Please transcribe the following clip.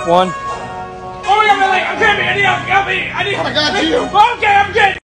1. Oh, yeah, I'm can't be. I need help me. I got you. Okay, I'm good.